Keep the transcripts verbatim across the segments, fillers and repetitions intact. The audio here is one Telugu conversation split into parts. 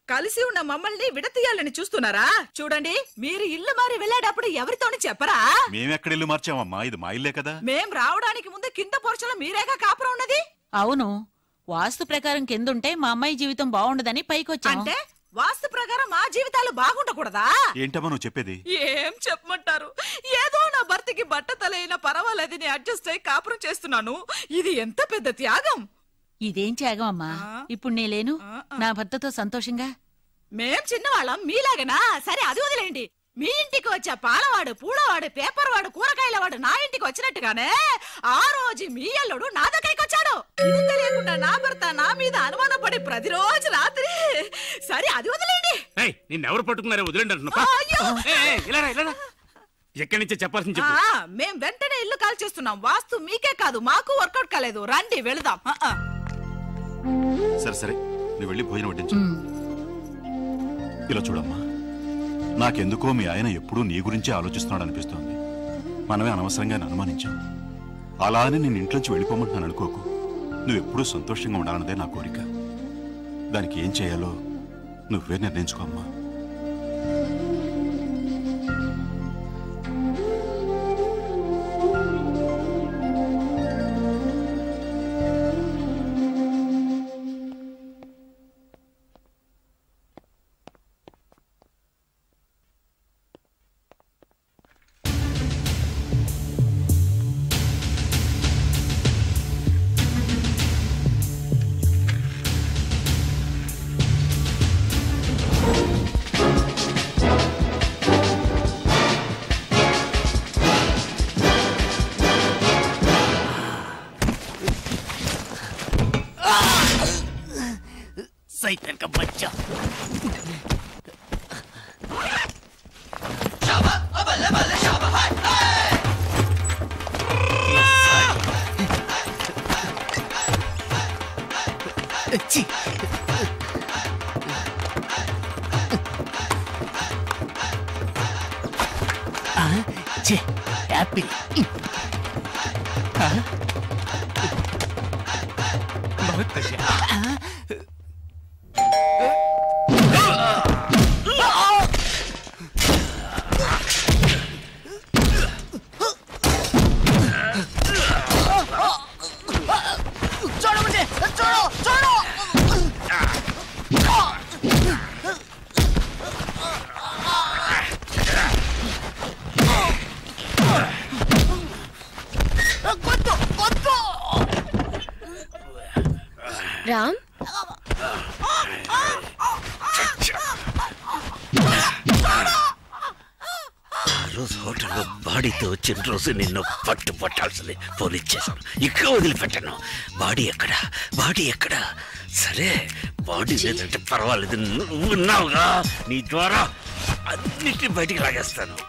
కలిసి ఉన్న మమ్మల్ని విడతీయాలని చూస్తున్నారా? చూడండి, మీరు ఇల్లు మారి వెళ్ళేటప్పుడు ఎవరితోని చెప్పరా? మేమెక్కడ ఇల్లు మార్చామమ్మా, ఇది మా ఇల్లే కదా. మేం రావడానికి ముందు కింద పోర్చలో మీరేగా కాపురం ఉన్నది. అవును, వాస్తు ప్రకారం కిందుంటే మా అమ్మాయి జీవితం బాగుండదని పైకొచ్చా. అంటే వాస్తు ప్రకారం మా జీవితాలు బాగుండకూడదా? ఏంటమ్మా నువ్వు చెప్పేది? ఏం చెప్పమంటారు? ఏదో నా భర్తకి బట్ట తలైనా పర్వాలేదని అడ్జస్ట్ అయి కాపురం చేస్తున్నాను. ఇది ఎంత పెద్ద త్యాగం. ఇదేం త్యాగం అమ్మా? ఇప్పుడు నేలేను నా భర్తతో సంతోషంగా. మేం చిన్నవాళ్ళం మీలాగనా? సరే అది వదిలేండి. మీ ఇంటికి వచ్చే పాలవాడు, పూలవాడు, పేపర్ వాడు, కూరగాయల వాడు నా ఇంటికి వచ్చినట్టుగానే ఆ రోజు మీ అల్లుడు నా దగ్గరికి వచ్చాడు. ఇది తెలియకుండా నా భర్త నా మీద అనుమానం పడి ప్రతిరోజు రాత్రి. సరే అది వదిలేండి. నిన్నెవరు పట్టుకున్నారో వదిలేండి అంటున్నా. ఎక్కడి నుంచే చెప్పాల్సింది చెప్పు. మేం వెంటనే ఇల్లు కాల్ చేస్తున్నాం. వాస్తు మీకే కాదు మాకు వర్కౌట్ కాలేదు. రండి వెళదాం. సరే సరే నువ్వు వెళ్ళి భోజనం వడ్డించు. ఇలా చూడమ్మా, నాకెందుకో మీ ఆయన ఎప్పుడూ నీ గురించే ఆలోచిస్తున్నాడు అనిపిస్తోంది. మనమే అనవసరంగా అనుమానించాం. అలా అని నేను ఇంట్లోంచి వెళ్ళిపోమంటున్నాను అనుకోకు. నువ్వెప్పుడూ సంతోషంగా ఉండాలన్నదే నా కోరిక. దానికి ఏం చేయాలో నువ్వే నిర్ణయించుకో అమ్మా. सैतन का बच्चा एप्पल बहुत अच्छा। राम రోజు హోటల్లో బాడీతో వచ్చిన రోజు నిన్ను పట్టు పట్టాల్సింది పోలీస్ చేశాను. ఇక్కడ వదిలిపెట్టాను. బాడీ ఎక్కడ బాడీ ఎక్కడ సరే బాడీ లేదంటే పర్వాలేదు. నువ్వు ఉన్నావుగా, నీ ద్వారా అన్నిటిని బయటికి లాగేస్తాను.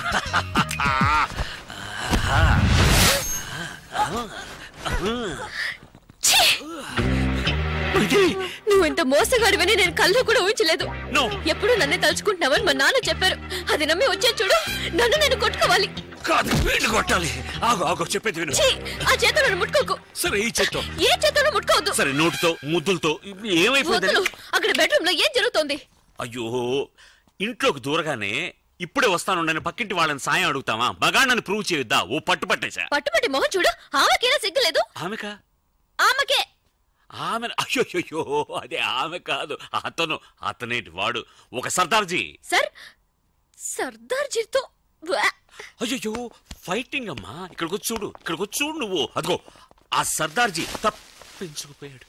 నువ్వు ఇంత మోసగాడివని నేను కళ్ళు కూడా ఊహించలేదు. ఎప్పుడు నన్నే తలుచుకుంటున్నావని మా నాన్న చెప్పారు. అది నమ్మి వచ్చే చూడు, నన్ను నేను కొట్టుకోవాలి. కాదు, వీళ్ళు కొట్టాలి. ఆగు ఆగు చెప్పేది విను. ఆ చేతులు ముట్టుకోకు. సరే ఈ చేత్తో. ఏ చేతులు ముట్టుకోవద్దు. సరే నోటితో ముద్దులతో. ఏమైపోయింది అక్కడ బెడ్రూమ్ లో ఏం జరుగుతోంది? అయ్యో, ఇంట్లోకి దూరగానే ఇప్పుడే వస్తాను పక్కింటి వాళ్ళని సాయం అడుగుతావా? బగాణ్ణని ప్రూవ్ చేయొద్దా? ఓ పట్టు పట్టేశా. పట్టుపట్టి మొహం చూడు. ఆమెకేనా సిగ్గులేదు? ఆమెకా? ఆమెకే. ఆమె అయ్యో అదే ఆమె కాదు, అతను. అతనేటి వాడు ఒక సర్దార్జీ. సర్ సర్దార్జీతో అయ్యో ఫైటింగ్ అమ్మా. ఇక్కడికి వచ్చి చూడు, ఇక్కడికి వచ్చి చూడు నువ్వు. అదిగో ఆ సర్దార్జీ తప్పించుకుపోయాడు.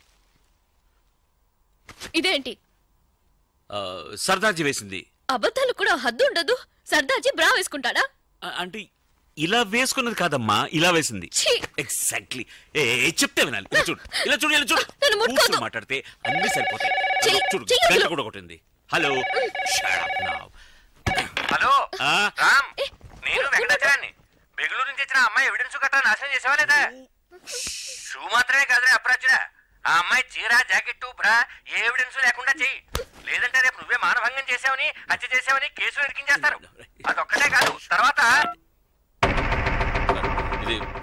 ఇదేంటి? సర్దార్జీ వేసింది. అబద్ధాలు కూడా హద్దు ఉండదు. సర్దార్జీ బ్రా వేసుకుంటాడా? అంటే ఇలా వేసుకున్నది కాదమ్మా, ఇలా వేసింది. ఎగ్జాక్ట్లీ. ఏ చెప్తే వినాలి. ఇలా చూడు, ఇలా చూడు, ఇలా చూడు. మాట్లాడితే అన్ని సరిపోతాయి. చూడు, గంట కూడా కొట్టింది. హలో హలో రామ్, నేను వెంకటాచార్యాన్ని. బెంగళూరు నుంచి వచ్చిన అమ్మాయి ఎవిడెన్స్ గట్రా నాశనం చేసావా లేదా? షూ మాత్రమే కాదురా అప్రాచుడా, ఆ అమ్మాయి చీర జాకెట్ బ్రా ఏ ఎవిడెన్స్ లేకుండా చెయ్యి. లేదంటే రేపు నువ్వే మానభంగం చేసావని, హత్య చేసావని కేసులు ఇరికించేస్తారు. అదొక్కటే కాదు, తర్వాత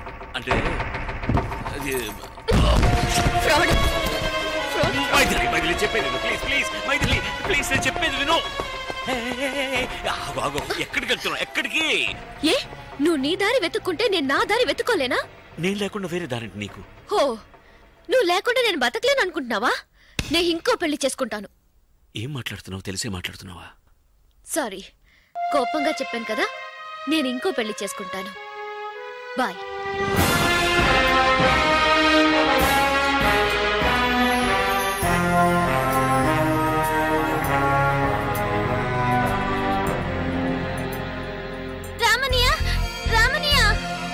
అంటే ఫ్రాడ్. మైథిలి మైథిలి నేను చెప్పేది విను ప్లీజ్ ప్లీజ్ మైథిలి ప్లీజ్ నేను చెప్పేది విను. ఆగు ఆగు ఎక్కడికి వెళ్తున్నావు ఎక్కడికి? ఏ నువ్వు నీ దారి వెతుక్కుంటే నేను నా దారి వెతుక్కోలేనా? నేను లేకుండా వేరే దారి నీకు. హో నువ్వు లేకుండా నేను బతకలేను అనుకుంటున్నావా? నేను ఇంకో పెళ్లి చేసుకుంటాను. ఏం మాట్లాడుతున్నావు తెలిసే మాట్లాడుతున్నావా? సారీ కోపంగా చెప్పాను కదా. నేను ఇంకో పెళ్లి చేసుకుంటాను. బాయ్. రామనియా రామనియా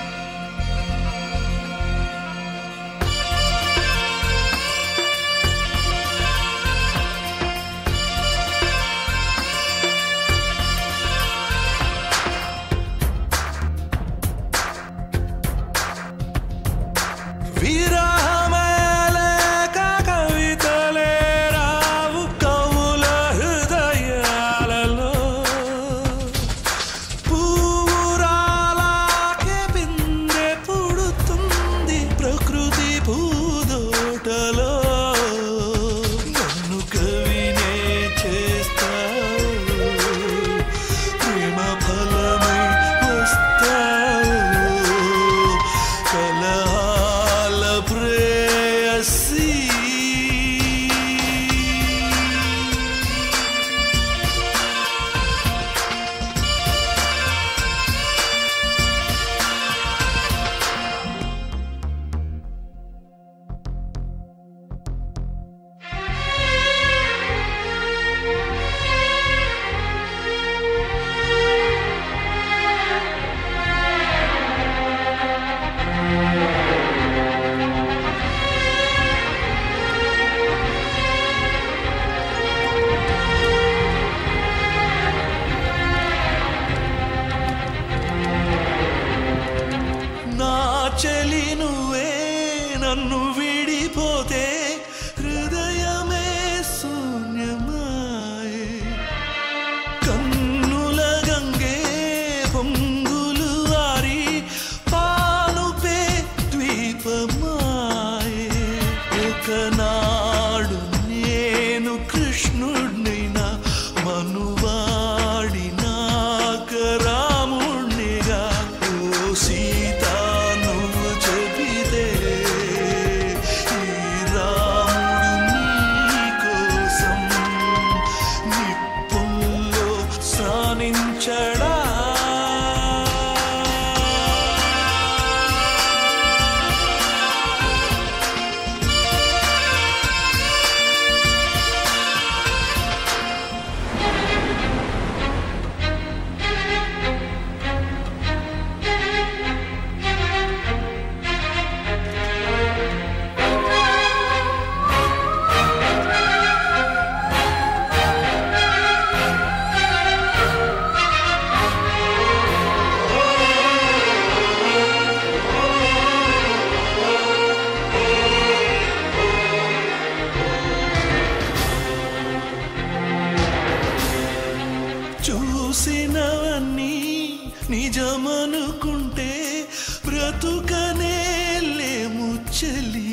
చూసినవన్నీ నిజమనుకుంటే బ్రతుకనే లేము చెలి.